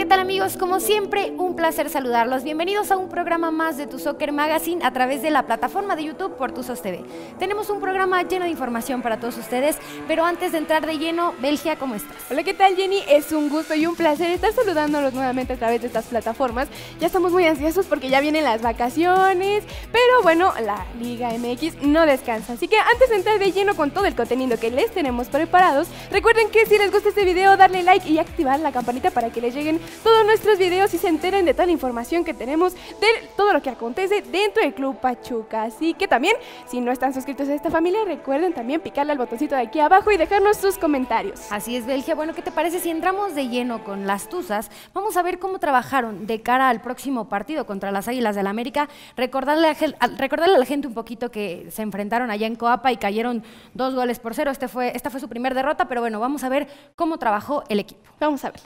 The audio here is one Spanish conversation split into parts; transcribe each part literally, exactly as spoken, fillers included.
tal, amigos? Como siempre, un placer saludarlos. Bienvenidos a un programa más de Tu Soccer Magazine a través de la plataforma de YouTube por Tuzos T V. Tenemos un programa lleno de información para todos ustedes, pero antes de entrar de lleno, Belgia, ¿cómo estás? Hola, ¿qué tal, Jenny? Es un gusto y un placer estar saludándolos nuevamente a través de estas plataformas. Ya estamos muy ansiosos porque ya vienen las vacaciones, pero bueno, la Liga M X no descansa. Así que antes de entrar de lleno con todo el contenido que les tenemos preparados, recuerden que si les gusta este video, darle like y activar la campanita para que les lleguen todos nuestros videos y se enteren de toda la información que tenemos de todo lo que acontece dentro del Club Pachuca. Así que también, si no están suscritos a esta familia, recuerden también picarle al botoncito de aquí abajo y dejarnos sus comentarios. Así es, Belgia. Bueno, ¿qué te parece si entramos de lleno con las Tuzas? Vamos a ver cómo trabajaron de cara al próximo partido contra las Águilas del América. Recordarle a, recordarle a la gente un poquito que se enfrentaron allá en Coapa y cayeron dos goles por cero. Este fue, esta fue su primer derrota, pero bueno, vamos a ver cómo trabajó el equipo. Vamos a ver.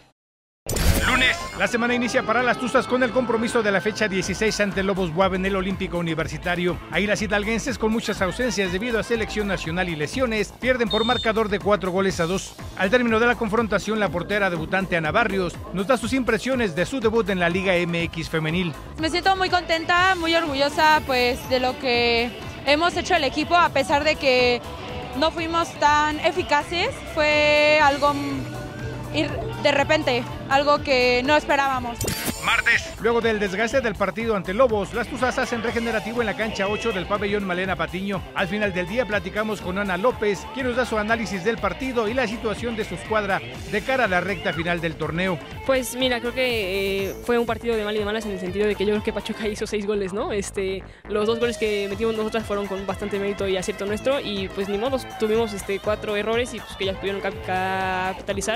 Lunes, la semana inicia para las Tuzas con el compromiso de la fecha dieciséis ante Lobos B U A B en el Olímpico Universitario. Águilas hidalguenses, con muchas ausencias debido a selección nacional y lesiones, pierden por marcador de cuatro goles a dos. Al término de la confrontación, la portera debutante Ana Barrios nos da sus impresiones de su debut en la Liga M X femenil. Me siento muy contenta, muy orgullosa pues de lo que hemos hecho el equipo, a pesar de que no fuimos tan eficaces. Fue algo ir de repente, algo que no esperábamos. Martes, luego del desgaste del partido ante Lobos, las Tuzas hacen regenerativo en la cancha ocho del pabellón Malena Patiño. Al final del día platicamos con Ana López, quien nos da su análisis del partido y la situación de su escuadra de cara a la recta final del torneo. Pues mira, creo que eh, fue un partido de mal y de malas en el sentido de que yo creo que Pachuca hizo seis goles, ¿no? Este, los dos goles que metimos nosotras fueron con bastante mérito y acierto nuestro y pues ni modo, tuvimos este, cuatro errores y pues que ya pudieron cap capitalizar.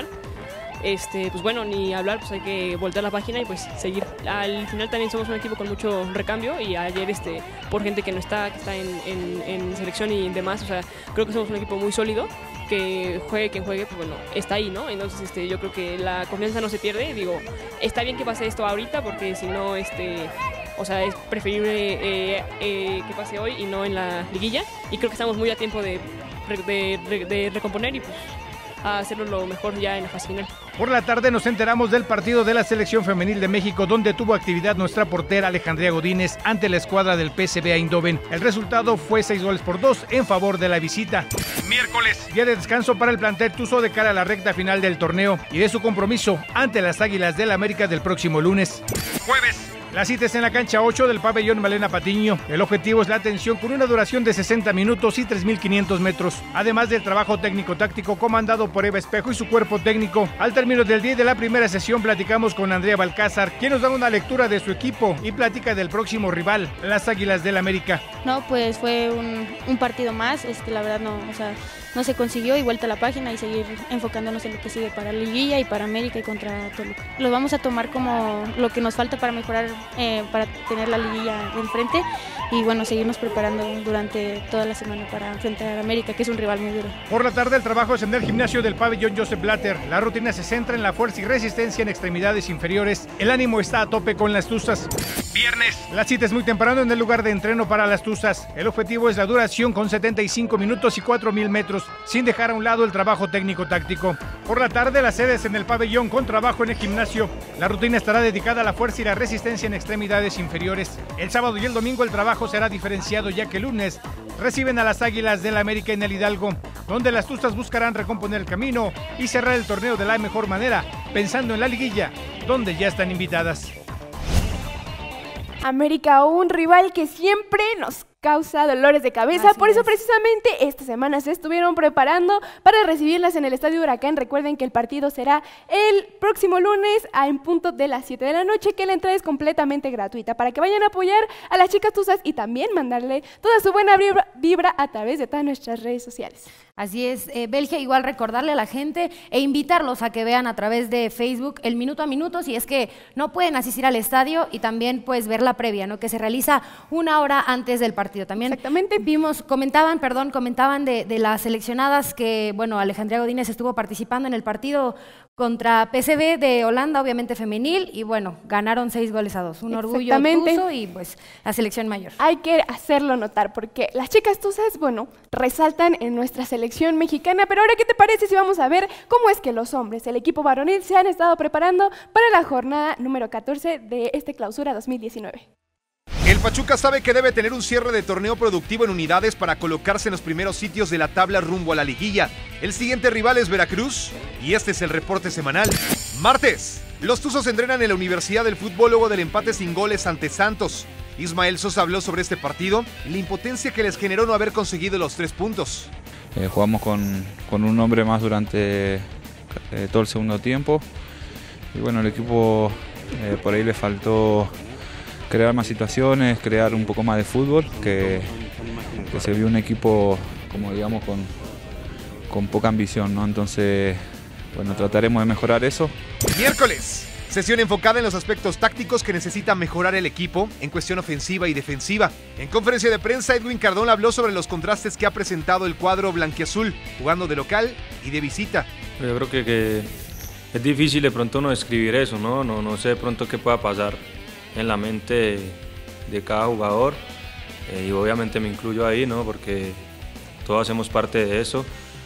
Este, pues bueno, ni hablar, pues hay que voltear la página y pues seguir. Al final también somos un equipo con mucho recambio y ayer este, por gente que no está, que está en, en, en selección y demás, o sea, creo que somos un equipo muy sólido, que juegue quien juegue, pues bueno, está ahí, ¿no? Entonces este, yo creo que la confianza no se pierde, digo, está bien que pase esto ahorita porque si no, este, o sea, es preferible eh, eh, que pase hoy y no en la liguilla y creo que estamos muy a tiempo de, de, de, de recomponer y pues a hacerlo lo mejor ya en la fase final. Por la tarde nos enteramos del partido de la Selección Femenil de México, donde tuvo actividad nuestra portera Alejandría Godínez ante la escuadra del P S V Eindhoven. El resultado fue seis goles por dos en favor de la visita. Miércoles, día de descanso para el plantel tuzo de cara a la recta final del torneo y de su compromiso ante las Águilas del América del próximo lunes. Jueves, la cita es en la cancha ocho del pabellón Malena Patiño. El objetivo es la atención con una duración de sesenta minutos y tres mil quinientos metros. Además del trabajo técnico-táctico comandado por Eva Espejo y su cuerpo técnico. Al término del día de la primera sesión platicamos con Andrea Balcázar, quien nos da una lectura de su equipo y platica del próximo rival, las Águilas del América. No, pues fue un, un partido más, este, la verdad no, o sea, no se consiguió y vuelta a la página y seguir enfocándonos en lo que sigue para Liguilla y para América y contra Toluca. Lo vamos a tomar como lo que nos falta para mejorar, eh, para tener la Liguilla enfrente y bueno, seguirnos preparando durante toda la semana para enfrentar a América, que es un rival muy duro. Por la tarde el trabajo es en el gimnasio del pabellón Joseph Blatter. La rutina se centra en la fuerza y resistencia en extremidades inferiores. El ánimo está a tope con las Tuzas. Viernes, la cita es muy temprano en el lugar de entreno para las Tuzas. El objetivo es la duración con setenta y cinco minutos y cuatro mil metros, sin dejar a un lado el trabajo técnico-táctico. Por la tarde, las sedes en el pabellón con trabajo en el gimnasio. La rutina estará dedicada a la fuerza y la resistencia en extremidades inferiores. El sábado y el domingo el trabajo será diferenciado, ya que el lunes reciben a las Águilas del América en el Hidalgo, donde las Tuzas buscarán recomponer el camino y cerrar el torneo de la mejor manera, pensando en la liguilla, donde ya están invitadas. América, un rival que siempre nos causa dolores de cabeza, Así por eso es. precisamente esta semana se estuvieron preparando para recibirlas en el Estadio Huracán. Recuerden que el partido será el próximo lunes a en punto de las siete de la noche, que la entrada es completamente gratuita para que vayan a apoyar a las chicas Tuzas y también mandarle toda su buena vibra, vibra a través de todas nuestras redes sociales. Así es, eh, Belgia, igual recordarle a la gente e invitarlos a que vean a través de Facebook el minuto a minuto si es que no pueden asistir al estadio y también pues ver la previa, ¿no? Que se realiza una hora antes del partido. partido. También Exactamente. vimos, comentaban, perdón, comentaban de, de las seleccionadas que, bueno, Alejandría Godínez estuvo participando en el partido contra P S V de Holanda, obviamente femenil, y bueno, ganaron seis goles a dos. Un orgullo tuso y pues la selección mayor. Hay que hacerlo notar porque las chicas tuzas, bueno, resaltan en nuestra selección mexicana, pero ahora, ¿qué te parece si vamos a ver cómo es que los hombres, el equipo varonil, se han estado preparando para la jornada número catorce de este Clausura dos mil diecinueve? El Pachuca sabe que debe tener un cierre de torneo productivo en unidades para colocarse en los primeros sitios de la tabla rumbo a la liguilla. El siguiente rival es Veracruz y este es el reporte semanal. Martes, los Tuzos entrenan en la Universidad del Fútbol luego del empate sin goles ante Santos. Ismael Sosa habló sobre este partido y la impotencia que les generó no haber conseguido los tres puntos. Eh, jugamos con, con un hombre más durante eh, todo el segundo tiempo y bueno, el equipo eh, por ahí le faltó crear más situaciones, crear un poco más de fútbol, que, que se vio un equipo, como digamos, con, con poca ambición, ¿no? Entonces, bueno, trataremos de mejorar eso. Miércoles, sesión enfocada en los aspectos tácticos que necesita mejorar el equipo en cuestión ofensiva y defensiva. En conferencia de prensa, Edwin Cardona habló sobre los contrastes que ha presentado el cuadro blanquiazul, jugando de local y de visita. Yo creo que, que es difícil de pronto no describir eso, ¿no? No, no sé de pronto qué pueda pasar en la mente de, de cada jugador eh, y obviamente me incluyo ahí, ¿no? Porque todos hacemos parte de eso.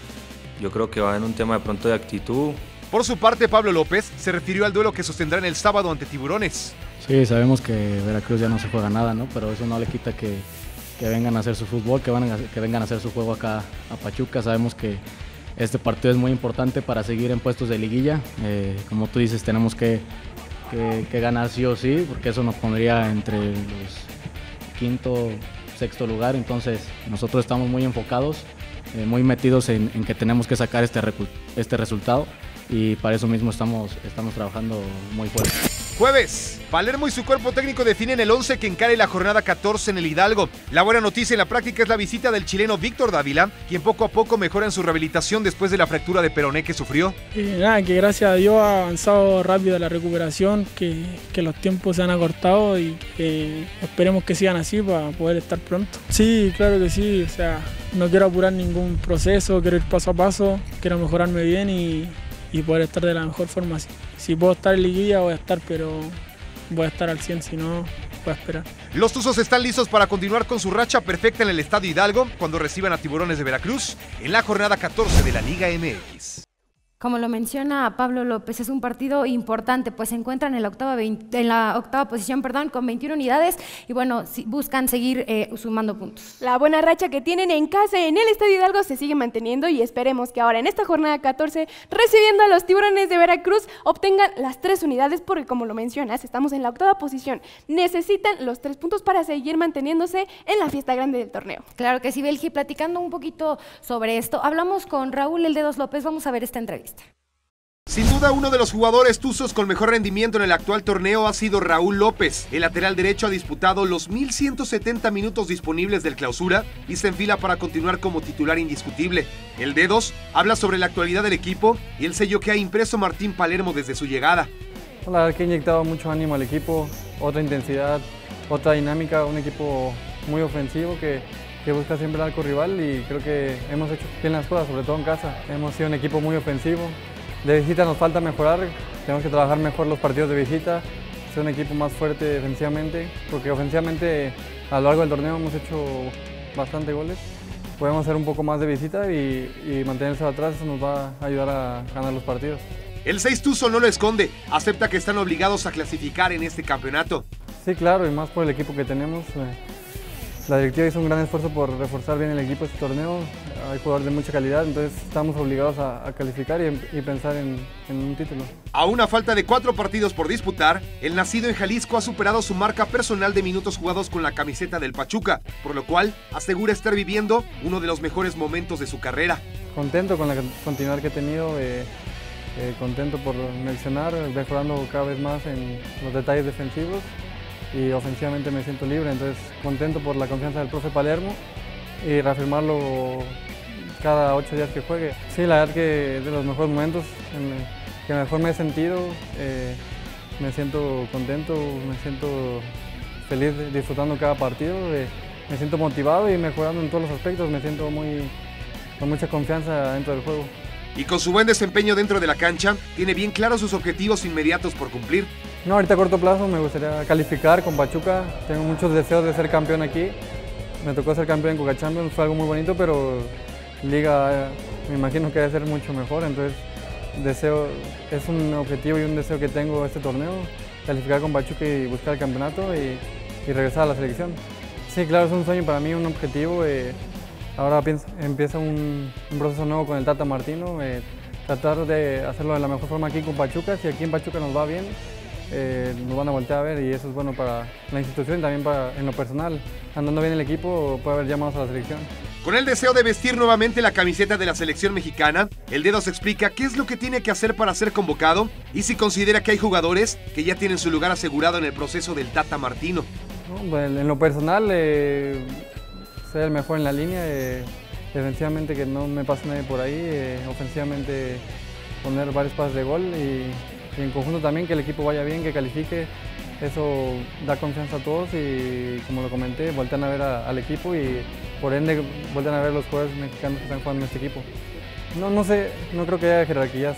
Yo creo que va en un tema de pronto de actitud. Por su parte, Pablo López se refirió al duelo que sostendrán el sábado ante Tiburones. Sí, sabemos que Veracruz ya no se juega nada, ¿no? Pero eso no le quita que, que vengan a hacer su fútbol, que, van a, que vengan a hacer su juego acá a Pachuca. Sabemos que este partido es muy importante para seguir en puestos de liguilla. Eh, como tú dices, tenemos que Que, que ganar sí o sí, porque eso nos pondría entre los quinto, sexto lugar. Entonces nosotros estamos muy enfocados, eh, muy metidos en, en que tenemos que sacar este, este resultado y para eso mismo estamos, estamos trabajando muy fuerte. Jueves, Palermo y su cuerpo técnico definen el once que encare la jornada catorce en el Hidalgo. La buena noticia en la práctica es la visita del chileno Víctor Dávila, quien poco a poco mejora en su rehabilitación después de la fractura de peroné que sufrió. Y nada, que gracias a Dios ha avanzado rápido la recuperación, que, que los tiempos se han acortado y que esperemos que sigan así para poder estar pronto. Sí, claro que sí, o sea, no quiero apurar ningún proceso, quiero ir paso a paso, quiero mejorarme bien y, y poder estar de la mejor forma. Si puedo estar en liguilla voy a estar, pero voy a estar al cien, si no, voy a esperar. Los Tuzos están listos para continuar con su racha perfecta en el Estadio Hidalgo cuando reciban a Tiburones de Veracruz en la jornada catorce de la Liga M X. Como lo menciona Pablo López, es un partido importante, pues se encuentran en la octava, veinte, en la octava posición perdón, con veintiuna unidades y bueno, si buscan seguir eh, sumando puntos. La buena racha que tienen en casa en el Estadio Hidalgo se sigue manteniendo y esperemos que ahora en esta jornada catorce, recibiendo a los Tiburones de Veracruz, obtengan las tres unidades porque como lo mencionas, estamos en la octava posición. Necesitan los tres puntos para seguir manteniéndose en la fiesta grande del torneo. Claro que sí, Belgi, platicando un poquito sobre esto, hablamos con Raúl El Dedos López, vamos a ver esta entrevista. Sin duda, uno de los jugadores tuzos con mejor rendimiento en el actual torneo ha sido Raúl López. El lateral derecho ha disputado los mil ciento setenta minutos disponibles del Clausura y se enfila para continuar como titular indiscutible. El Dedos habla sobre la actualidad del equipo y el sello que ha impreso Martín Palermo desde su llegada. La verdad que ha inyectado mucho ánimo al equipo, otra intensidad, otra dinámica, un equipo muy ofensivo que, que busca siempre el arco rival y creo que hemos hecho bien las cosas, sobre todo en casa. Hemos sido un equipo muy ofensivo. De visita nos falta mejorar, tenemos que trabajar mejor los partidos de visita, ser un equipo más fuerte defensivamente, porque ofensivamente a lo largo del torneo hemos hecho bastante goles. Podemos hacer un poco más de visita y, y mantenerse atrás, eso nos va a ayudar a ganar los partidos. El seis tuzo no lo esconde, acepta que están obligados a clasificar en este campeonato. Sí, claro, y más por el equipo que tenemos. La directiva hizo un gran esfuerzo por reforzar bien el equipo este torneo, hay jugadores de mucha calidad, entonces estamos obligados a, a calificar y, y pensar en, en un título. A una falta de cuatro partidos por disputar, el nacido en Jalisco ha superado su marca personal de minutos jugados con la camiseta del Pachuca, por lo cual asegura estar viviendo uno de los mejores momentos de su carrera. Contento con la continuidad que he tenido, eh, eh, contento por mencionar, mejorando cada vez más en los detalles defensivos. Y ofensivamente me siento libre, entonces contento por la confianza del profe Palermo y reafirmarlo cada ocho días que juegue. Sí, la verdad que es de los mejores momentos en que mejor me he sentido, eh, me siento contento, me siento feliz disfrutando cada partido, de, me siento motivado y mejorando en todos los aspectos, me siento muy, con mucha confianza dentro del juego. Y con su buen desempeño dentro de la cancha, tiene bien claros sus objetivos inmediatos por cumplir. No, ahorita a corto plazo me gustaría calificar con Pachuca, tengo muchos deseos de ser campeón aquí. Me tocó ser campeón en Conca Champions, fue algo muy bonito, pero Liga me imagino que debe ser mucho mejor, entonces deseo, es un objetivo y un deseo que tengo este torneo, calificar con Pachuca y buscar el campeonato y, y regresar a la selección. Sí, claro, es un sueño para mí, un objetivo. Eh, ahora pienso, empieza un, un proceso nuevo con el Tata Martino, eh, tratar de hacerlo de la mejor forma aquí con Pachuca. Si aquí en Pachuca nos va bien, eh, nos van a voltear a ver y eso es bueno para la institución y también para, en lo personal. Andando bien el equipo, puede haber llamados a la selección. Con el deseo de vestir nuevamente la camiseta de la selección mexicana, el Dedo se explica qué es lo que tiene que hacer para ser convocado y si considera que hay jugadores que ya tienen su lugar asegurado en el proceso del Tata Martino. No, bueno, en lo personal, eh, ser el mejor en la línea, eh, defensivamente que no me pase nadie por ahí, eh, ofensivamente poner varios pases de gol y, y en conjunto también que el equipo vaya bien, que califique. Eso da confianza a todos y, como lo comenté, voltean a ver a, al equipo y por ende voltean a ver los jugadores mexicanos que están jugando en este equipo. No, no sé, no creo que haya jerarquías.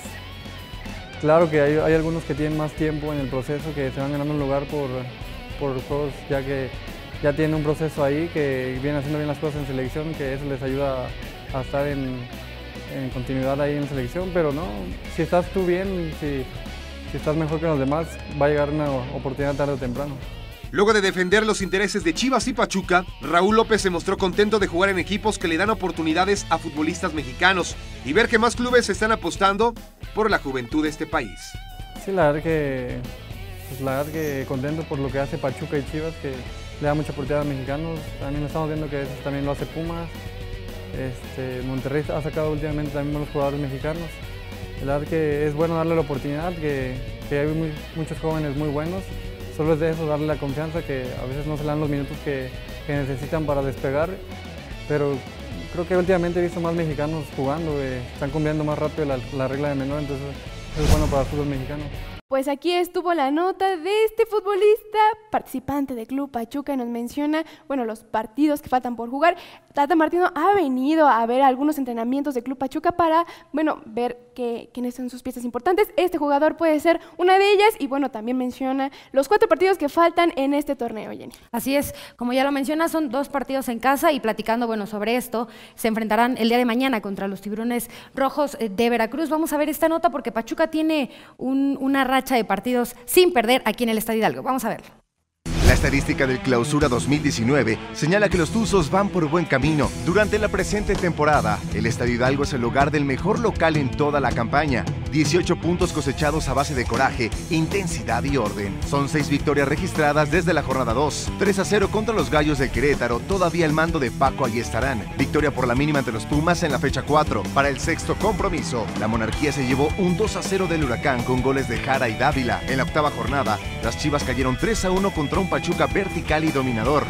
Claro que hay, hay algunos que tienen más tiempo en el proceso, que se van ganando un lugar por, por juegos, ya que ya tienen un proceso ahí, que vienen haciendo bien las cosas en selección, que eso les ayuda a, a estar en, en continuidad ahí en selección, pero no, si estás tú bien, si... Si estás mejor que los demás, va a llegar una oportunidad tarde o temprano. Luego de defender los intereses de Chivas y Pachuca, Raúl López se mostró contento de jugar en equipos que le dan oportunidades a futbolistas mexicanos y ver que más clubes están apostando por la juventud de este país. Sí, la verdad que, pues la verdad que contento por lo que hace Pachuca y Chivas, que le da mucha oportunidad a mexicanos. También estamos viendo que eso también lo hace Pumas. Este, Monterrey ha sacado últimamente también buenos jugadores mexicanos. La verdad que es bueno darle la oportunidad, que, que hay muy, muchos jóvenes muy buenos. Solo es de eso, darle la confianza, que a veces no se le dan los minutos que, que necesitan para despegar. Pero creo que últimamente he visto más mexicanos jugando, eh, están cumpliendo más rápido la, la regla de menor, entonces es bueno para el fútbol mexicano. Pues aquí estuvo la nota de este futbolista participante de Club Pachuca y nos menciona, bueno, los partidos que faltan por jugar. Tata Martino ha venido a ver algunos entrenamientos de Club Pachuca para, bueno, ver que, quiénes son sus piezas importantes. Este jugador puede ser una de ellas y, bueno, también menciona los cuatro partidos que faltan en este torneo, Jenny. Así es, como ya lo menciona, son dos partidos en casa y platicando, bueno, sobre esto, se enfrentarán el día de mañana contra los Tiburones Rojos de Veracruz. Vamos a ver esta nota porque Pachuca tiene un, una racha de partidos sin perder aquí en el Estadio Hidalgo. Vamos a verlo. La estadística del Clausura dos mil diecinueve señala que los Tuzos van por buen camino. Durante la presente temporada, el Estadio Hidalgo es el hogar del mejor local en toda la campaña. dieciocho puntos cosechados a base de coraje, intensidad y orden. Son seis victorias registradas desde la jornada dos. tres a cero contra los Gallos del Querétaro, todavía al mando de Paco Ayestarán. Victoria por la mínima ante los Pumas en la fecha cuatro. Para el sexto compromiso, la Monarquía se llevó un dos a cero del Huracán con goles de Jara y Dávila. En la octava jornada, las Chivas cayeron tres a uno contra un Pachuca vertical y dominador.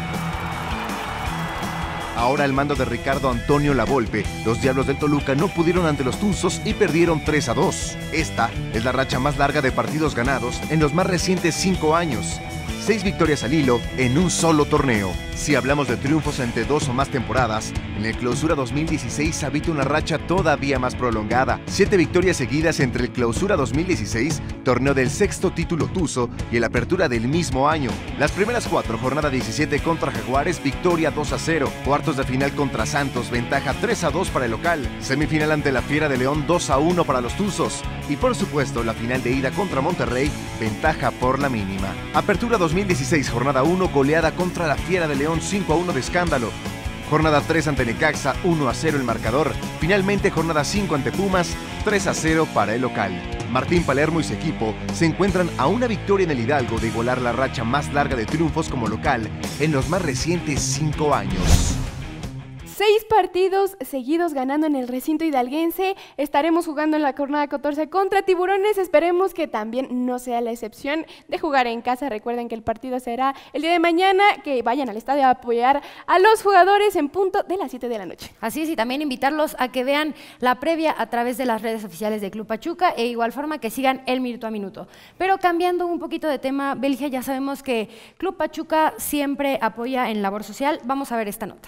Ahora al mando de Ricardo Antonio Lavolpe, los Diablos del Toluca no pudieron ante los Tuzos y perdieron tres a dos. Esta es la racha más larga de partidos ganados en los más recientes cinco años. Seis victorias al hilo en un solo torneo. Si hablamos de triunfos entre dos o más temporadas, en el Clausura dos mil dieciséis habita una racha todavía más prolongada. Siete victorias seguidas entre el Clausura dos mil dieciséis, torneo del sexto título tuzo, y el Apertura del mismo año. Las primeras cuatro, jornada diecisiete contra Jaguares, victoria dos a cero. Cuartos de final contra Santos, ventaja tres a dos para el local. Semifinal ante la Fiera de León, dos a uno para los Tuzos. Y por supuesto, la final de ida contra Monterrey, ventaja por la mínima. Apertura dos mil dieciséis, jornada uno, goleada contra la Fiera de León, cinco a uno de escándalo. Jornada tres ante Necaxa, uno a cero el marcador. Finalmente, jornada cinco ante Pumas, tres a cero para el local. Martín Palermo y su equipo se encuentran a una victoria en el Hidalgo de igualar la racha más larga de triunfos como local en los más recientes cinco años. Seis partidos seguidos ganando en el recinto hidalguense. Estaremos jugando en la jornada catorce contra Tiburones. Esperemos que también no sea la excepción de jugar en casa. Recuerden que el partido será el día de mañana. Que vayan al estadio a apoyar a los jugadores en punto de las siete de la noche. Así es, y también invitarlos a que vean la previa a través de las redes oficiales de Club Pachuca e igual forma que sigan el minuto a minuto. Pero cambiando un poquito de tema, Belgia, ya sabemos que Club Pachuca siempre apoya en labor social. Vamos a ver esta nota.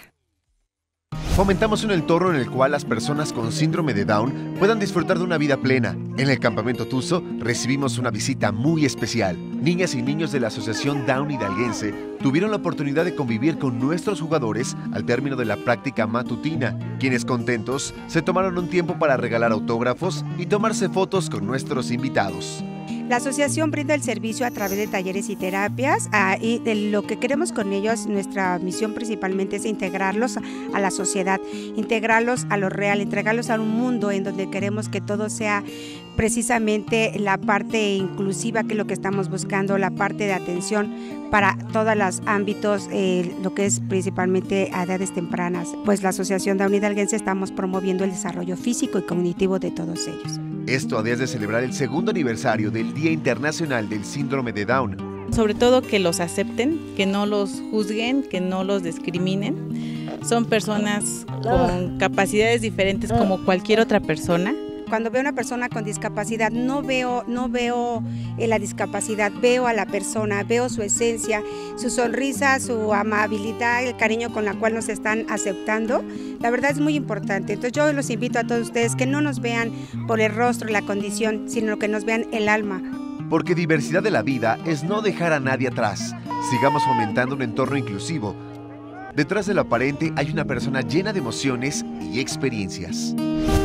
Fomentamos un entorno en el cual las personas con síndrome de Down puedan disfrutar de una vida plena. En el Campamento Tuzo recibimos una visita muy especial. Niñas y niños de la Asociación Down Hidalguense tuvieron la oportunidad de convivir con nuestros jugadores al término de la práctica matutina, quienes contentos se tomaron un tiempo para regalar autógrafos y tomarse fotos con nuestros invitados. La asociación brinda el servicio a través de talleres y terapias ah, y de lo que queremos con ellos, nuestra misión principalmente es integrarlos a la sociedad, integrarlos a lo real, integrarlos a un mundo en donde queremos que todo sea precisamente la parte inclusiva, que es lo que estamos buscando, la parte de atención para todos los ámbitos, eh, lo que es principalmente a edades tempranas. Pues la Asociación Down Hidalguense estamos promoviendo el desarrollo físico y cognitivo de todos ellos. Esto a días de celebrar el segundo aniversario del Día Internacional del Síndrome de Down. Sobre todo que los acepten, que no los juzguen, que no los discriminen. Son personas con capacidades diferentes como cualquier otra persona. Cuando veo a una persona con discapacidad, no veo, no veo eh, la discapacidad, veo a la persona, veo su esencia, su sonrisa, su amabilidad, el cariño con la cual nos están aceptando. La verdad es muy importante. Entonces yo los invito a todos ustedes que no nos vean por el rostro, la condición, sino que nos vean el alma. Porque diversidad de la vida es no dejar a nadie atrás. Sigamos fomentando un entorno inclusivo. Detrás de lo aparente hay una persona llena de emociones y experiencias.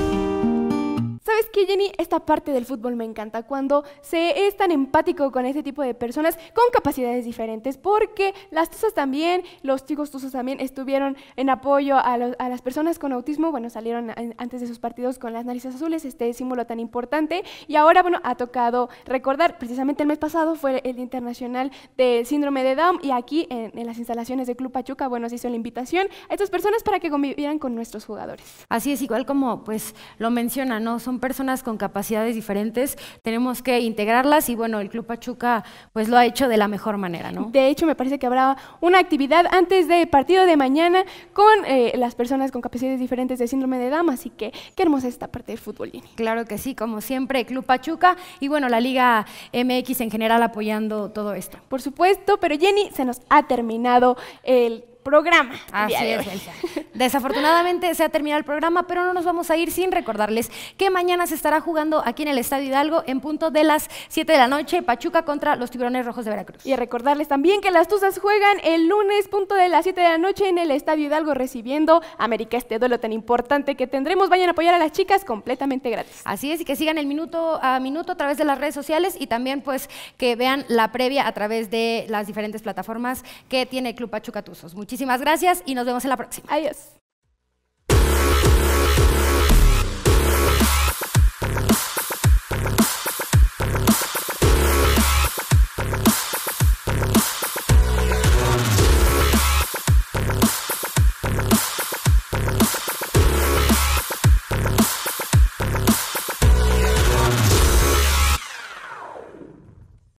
¿Sabes qué, Jenny? Esta parte del fútbol me encanta, cuando se es tan empático con ese tipo de personas con capacidades diferentes, porque las Tuzas también, los chicos Tuzos también estuvieron en apoyo a, los, a las personas con autismo. Bueno, salieron en, antes de sus partidos con las narices azules, este símbolo tan importante, y ahora, bueno, ha tocado recordar, precisamente el mes pasado fue el Internacional del Síndrome de Down, y aquí en, en las instalaciones de Club Pachuca, bueno, se hizo la invitación a estas personas para que convivieran con nuestros jugadores. Así es, igual como pues lo menciona, ¿no? Son personas con capacidades diferentes, tenemos que integrarlas y bueno, el Club Pachuca pues lo ha hecho de la mejor manera, ¿no? De hecho, me parece que habrá una actividad antes del partido de mañana con eh, las personas con capacidades diferentes de síndrome de Down, así que qué hermosa es esta parte del fútbol, Jenny. Claro que sí, como siempre, Club Pachuca y bueno, la Liga M X en general apoyando todo esto. Por supuesto, pero Jenny, se nos ha terminado el programa. Así es, Elsa. Desafortunadamente se ha terminado el programa, pero no nos vamos a ir sin recordarles que mañana se estará jugando aquí en el Estadio Hidalgo en punto de las siete de la noche, Pachuca contra los Tiburones Rojos de Veracruz. Y recordarles también que las Tuzas juegan el lunes punto de las siete de la noche en el Estadio Hidalgo recibiendo a América, este duelo tan importante que tendremos. Vayan a apoyar a las chicas completamente gratis. Así es, y que sigan el minuto a minuto a través de las redes sociales y también pues que vean la previa a través de las diferentes plataformas que tiene Club Pachuca Tuzos. Muchísimas gracias y nos vemos en la próxima. Adiós.